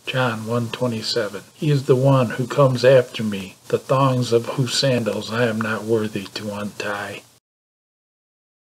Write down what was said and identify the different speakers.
Speaker 1: John 1:27. He is the one who comes after me, the thongs of whose sandals I am not worthy to untie.